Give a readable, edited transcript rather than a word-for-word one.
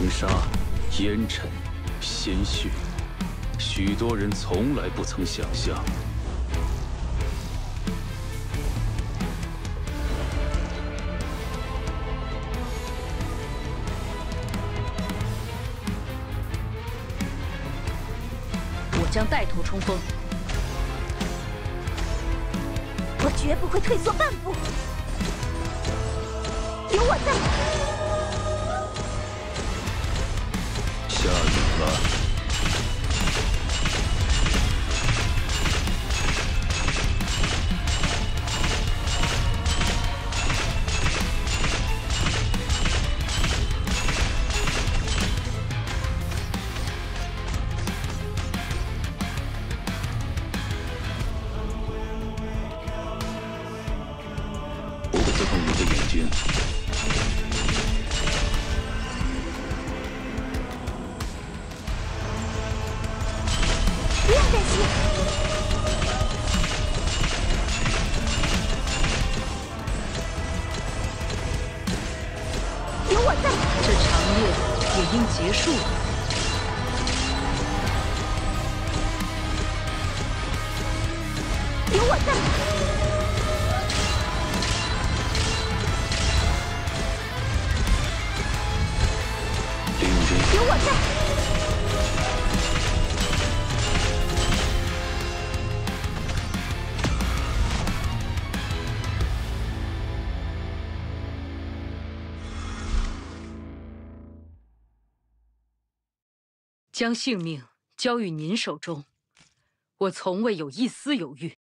黄沙、烟尘、鲜血，许多人从来不曾想象。 我将带头冲锋， 我绝不会退缩半步。有我在。 下雨了。 不用担心，有我在。 这长夜也应结束了。 有我在。有我在。 将性命交于您手中，我从未有一丝犹豫。